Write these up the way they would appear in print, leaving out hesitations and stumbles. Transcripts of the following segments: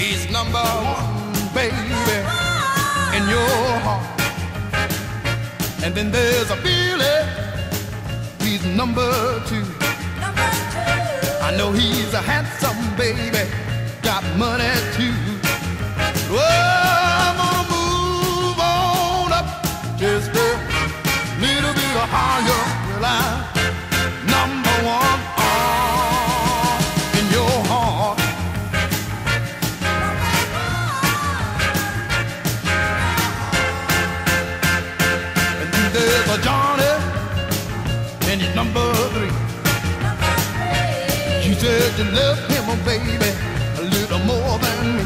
He's number one, baby, in your heart. And then there's a Billy, he's number two. I know he's a handsome baby, got money too. Well, I'm gonna move on up just a little bit higher till I'm number one in your heart. And then there's a Johnny, and he's number three. You said you love him, oh baby, a little more than me.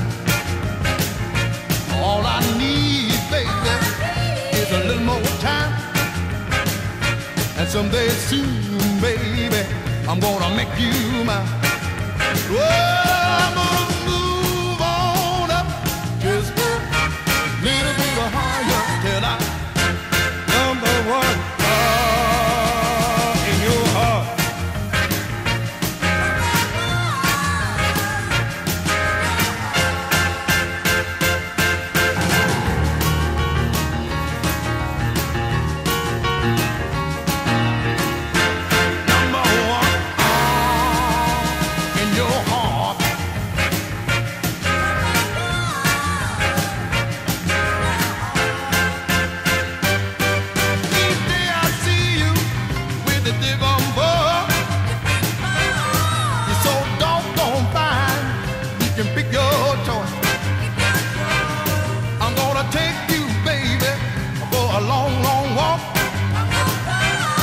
All I need, baby, is a little more time. And someday soon, baby, I'm gonna make you mine. Well, I'm gonna move on up just a little bit higher till I'm number one in your heart.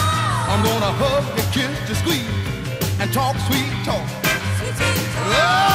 I'm gonna hug you, kiss you, squeeze, and talk sweet talk. Sweet, sweet talk. Oh,